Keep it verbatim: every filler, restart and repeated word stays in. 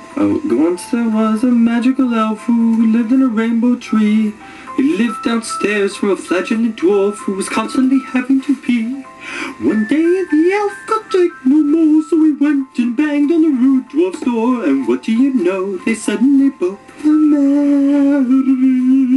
Oh, once there was a magical elf who lived in a rainbow tree. He lived downstairs from a fledgling dwarf who was constantly having to pee. One day the elf could take no more, so he went and banged on the rude dwarf's door. And what do you know? They suddenly both were married.